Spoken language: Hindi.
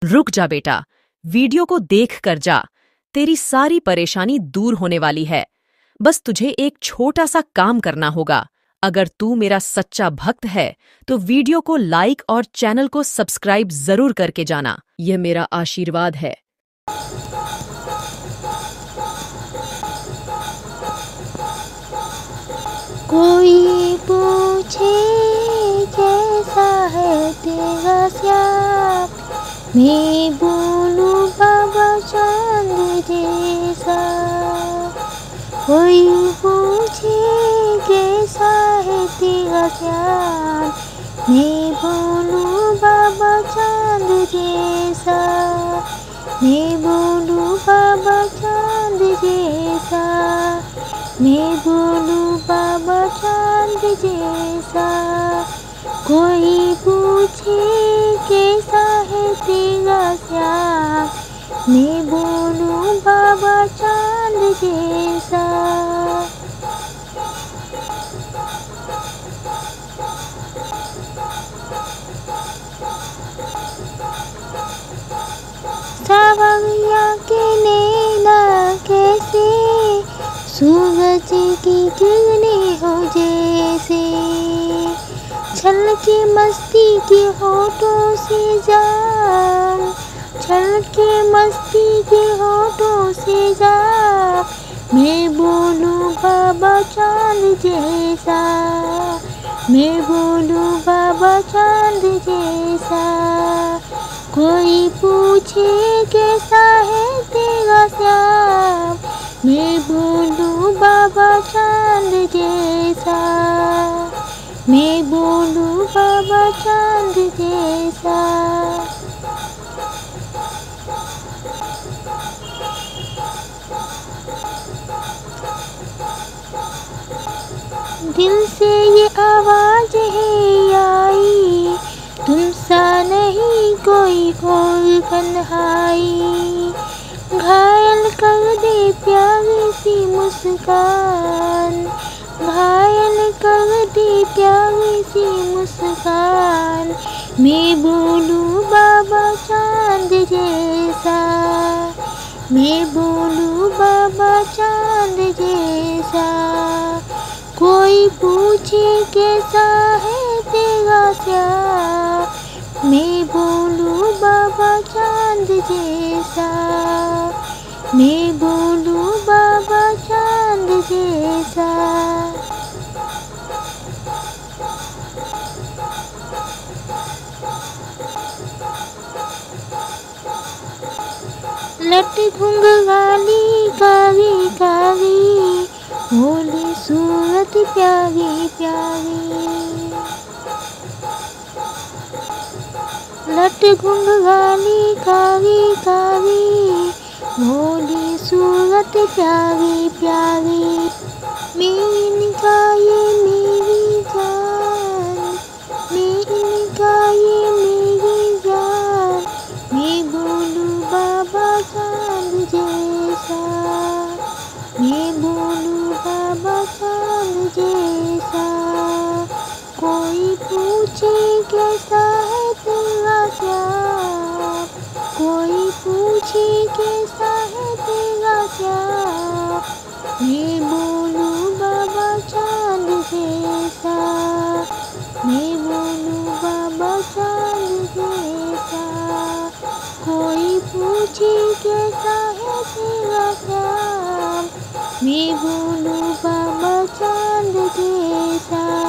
रुक जा बेटा, वीडियो को देख कर जा। तेरी सारी परेशानी दूर होने वाली है। बस तुझे एक छोटा सा काम करना होगा। अगर तू मेरा सच्चा भक्त है तो वीडियो को लाइक और चैनल को सब्सक्राइब जरूर करके जाना। यह मेरा आशीर्वाद है। कोई पूछे कैसा है तेरा श्याम, मैं बोलूं बाबा चांद जैसा। कोई पूछे कैसा है तेरा श्याम, मैं बोलूं बाबा चांद जैसा। मैं बोलूं बाबा चांद जैसा। मैं बोलूं बाबा चांद जैसा। कोई पूछे कैसा है तेरा श्याम, मैं बोलूं बाबा चांद जैसा। सावरिया के नैना कैसे सूरज की किरणें हो जैसे, छलके मस्ती के होठों से जाम, छलके मस्ती के होठों से जाम। मैं बोलूं बाबा चांद जैसा। मैं बोलूं बाबा चांद जैसा। कोई पूछे कैसा है तेरा श्याम, मैं बोलूं बाबा चांद जैसा। मैं बोलूं बाबा चांद जैसा। दिल से ये आवाज है आई, तुम सा नहीं कोई और कन्हाई। घायल कर दे प्यारी सी मुस्कान, घायल कर दे प्यारी सी मुस्कान। मैं बोलूं बाबा चांद जैसा। मैं बोलूं बाबा चांद जैसा। कोई पूछे कैसा है तेरा श्याम, मैं बोलूं बाबा चांद जैसा। मैं बोलूं बाबा चांद जैसा। लट घुंघराली कारी कारी, भोली सूरत प्यारी प्यारी। लट घुंघराली कारी कारी, भोली सूरत प्यारी प्यारी। मेरी निगाह ये मेरी जान, मेरी निगाह ये मेरी जान। मैं बोलूं बाबा चांद जैसा। मैं बोलूं बाबा चांद जैसा। कोई पूछे कैसा है तेरा श्याम, कोई पूछे कैसा है तेरा श्याम। मैं बोलूं बाबा चांद जैसा। मैं बोलूं बाबा चांद जैसा। कोई पूछे कैसा है तेरा श्याम, मैं बोलूं बाबा चांद जैसा।